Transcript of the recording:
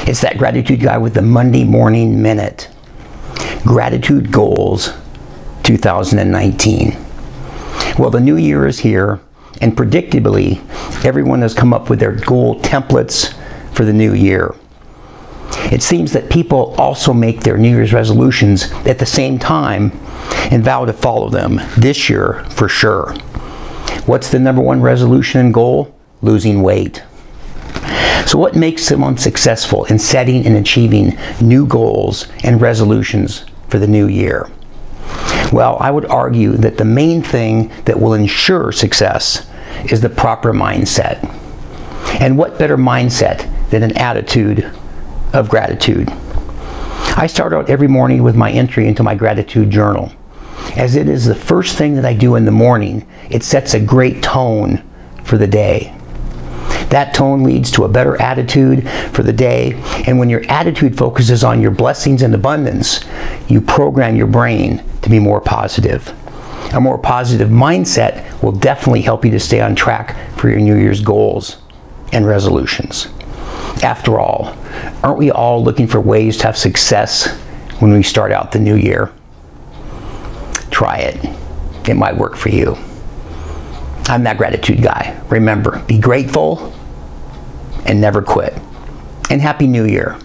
It's that gratitude guy with the Monday morning minute. Gratitude goals 2019. Well, the new year is here, and predictably, everyone has come up with their goal templates for the new year. It seems that people also make their New Year's resolutions at the same time and vow to follow them this year for sure. What's the number one resolution and goal? Losing weight. So what makes someone successful in setting and achieving new goals and resolutions for the new year? Well, I would argue that the main thing that will ensure success is the proper mindset. And what better mindset than an attitude of gratitude? I start out every morning with my entry into my gratitude journal. As it is the first thing that I do in the morning, it sets a great tone for the day. That tone leads to a better attitude for the day, and when your attitude focuses on your blessings and abundance, you program your brain to be more positive. A more positive mindset will definitely help you to stay on track for your New Year's goals and resolutions. After all, aren't we all looking for ways to have success when we start out the new year? Try it. It might work for you. I'm that gratitude guy. Remember, be grateful and never quit. And Happy New Year.